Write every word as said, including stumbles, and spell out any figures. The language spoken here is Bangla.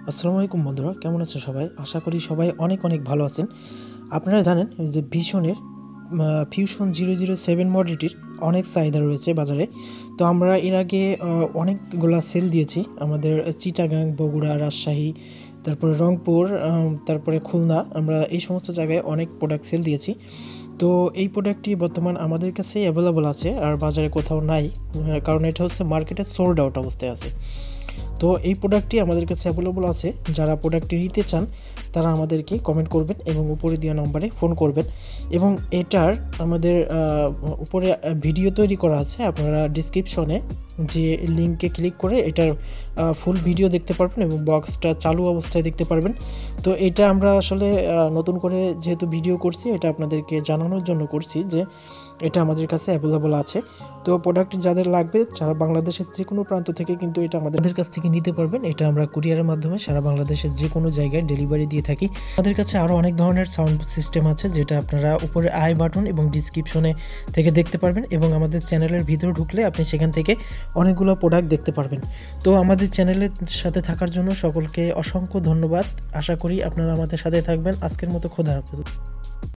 আসসালামু আলাইকুম বন্ধুরা, কেমন আছেন সবাই? আশা করি সবাই অনেক অনেক ভালো আছেন। আপনারা জানেন যে ভিশনের ফিউশন জিরো জিরো সেভেন মডেলটির অনেক চাহিদা রয়েছে বাজারে। তো আমরা এর আগে অনেকগুলা সেল দিয়েছি আমাদের চিটাগাং, বগুড়া, রাজশাহী, তারপরে রংপুর, তারপরে খুলনা। আমরা এই সমস্ত জায়গায় অনেক প্রোডাক্ট সেল দিয়েছি। তো এই প্রোডাক্টটি বর্তমান আমাদের কাছে অ্যাভেলেবল আছে, আর বাজারে কোথাও নাই, কারণ এটা হচ্ছে মার্কেটে সোল্ড আউট অবস্থায় আছে। তো এই প্রোডাক্টটি আমাদের কাছে অ্যাভেলেবল আছে। যারা প্রোডাক্টটি নিতে চান তারা আমাদেরকে কমেন্ট করবেন এবং উপরে দেওয়া নম্বরে ফোন করবেন। এবং এটার আমাদের উপরে ভিডিও তৈরি করা আছে, আপনারা ডিসক্রিপশনে যে লিঙ্কে ক্লিক করে এটার ফুল ভিডিও দেখতে পারবেন এবং বক্সটা চালু অবস্থায় দেখতে পারবেন। তো এটা আমরা আসলে নতুন করে যেহেতু ভিডিও করছি, এটা আপনাদেরকে জানানোর জন্য করছি যে এটা আমাদের কাছে অ্যাভেলেবল আছে। তো প্রোডাক্ট যাদের লাগবে, সারা বাংলাদেশের যে কোনো প্রান্ত থেকে কিন্তু এটা আমাদের কাছ থেকে নিতে পারবেন। এটা আমরা কুরিয়ারের মাধ্যমে সারা বাংলাদেশের যে কোনো জায়গায় ডেলিভারি দিয়ে থাকি। আমাদের কাছে আরও অনেক ধরনের সাউন্ড সিস্টেম আছে, যেটা আপনারা উপরে আই বাটন এবং ডিসক্রিপশনে থেকে দেখতে পারবেন, এবং আমাদের চ্যানেলের ভিতরে ঢুকলে আপনি সেখান থেকে অনেকগুলো প্রোডাক্ট দেখতে পারবেন। তো আমাদের চ্যানেলের সাথে থাকার জন্য সকলকে অসংখ্য ধন্যবাদ। আশা করি আপনারা আমাদের সাথে থাকবেন। আজকের মতো খোদা হাফেজ।